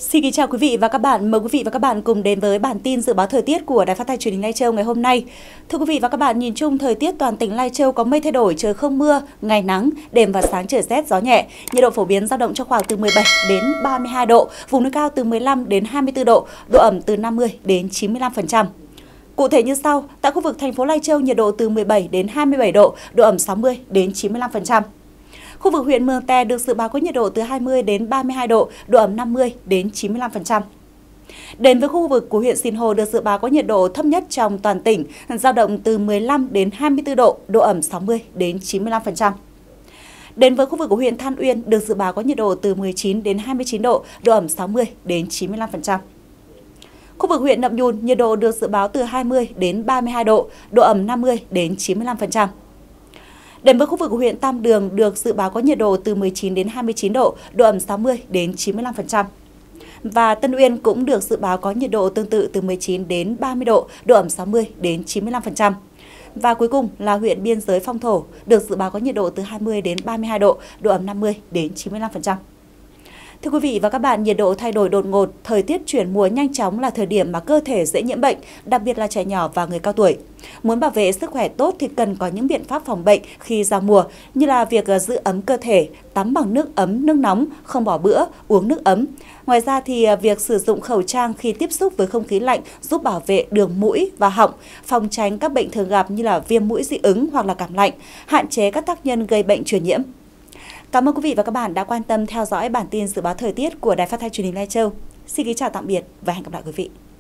Xin kính chào quý vị và các bạn. Mời quý vị và các bạn cùng đến với bản tin dự báo thời tiết của Đài Phát thanh Truyền hình Lai Châu ngày hôm nay. Thưa quý vị và các bạn, nhìn chung thời tiết toàn tỉnh Lai Châu có mây thay đổi, trời không mưa, ngày nắng, đêm và sáng trời rét, gió nhẹ. Nhiệt độ phổ biến dao động trong khoảng từ 17 đến 32 độ, vùng núi cao từ 15 đến 24 độ, độ ẩm từ 50 đến 95%. Cụ thể như sau, tại khu vực thành phố Lai Châu nhiệt độ từ 17 đến 27 độ, độ ẩm 60 đến 95%. Khu vực huyện Mường Tè được dự báo có nhiệt độ từ 20 đến 32 độ, độ ẩm 50 đến 95%. Đến với khu vực của huyện Sinh Hồ được dự báo có nhiệt độ thấp nhất trong toàn tỉnh, dao động từ 15 đến 24 độ, độ ẩm 60 đến 95%. Đến với khu vực của huyện Than Uyên được dự báo có nhiệt độ từ 19 đến 29 độ, độ ẩm 60 đến 95%. Khu vực huyện Nậm Nhùn nhiệt độ được dự báo từ 20 đến 32 độ, độ ẩm 50 đến 95%. Đến với khu vực của huyện Tam Đường được dự báo có nhiệt độ từ 19 đến 29 độ, độ ẩm 60 đến 95%. Và Tân Uyên cũng được dự báo có nhiệt độ tương tự từ 19 đến 30 độ, độ ẩm 60 đến 95%. Và cuối cùng là huyện Biên Giới Phong Thổ được dự báo có nhiệt độ từ 20 đến 32 độ, độ ẩm 50 đến 95%. Thưa quý vị và các bạn, nhiệt độ thay đổi đột ngột, thời tiết chuyển mùa nhanh chóng là thời điểm mà cơ thể dễ nhiễm bệnh, đặc biệt là trẻ nhỏ và người cao tuổi. Muốn bảo vệ sức khỏe tốt thì cần có những biện pháp phòng bệnh khi giao mùa, như là việc giữ ấm cơ thể, tắm bằng nước ấm, nước nóng, không bỏ bữa, uống nước ấm. Ngoài ra thì việc sử dụng khẩu trang khi tiếp xúc với không khí lạnh giúp bảo vệ đường mũi và họng, phòng tránh các bệnh thường gặp như là viêm mũi dị ứng hoặc là cảm lạnh, hạn chế các tác nhân gây bệnh truyền nhiễm. Cảm ơn quý vị và các bạn đã quan tâm theo dõi bản tin dự báo thời tiết của Đài Phát thanh Truyền hình Lai Châu. Xin kính chào tạm biệt và hẹn gặp lại quý vị.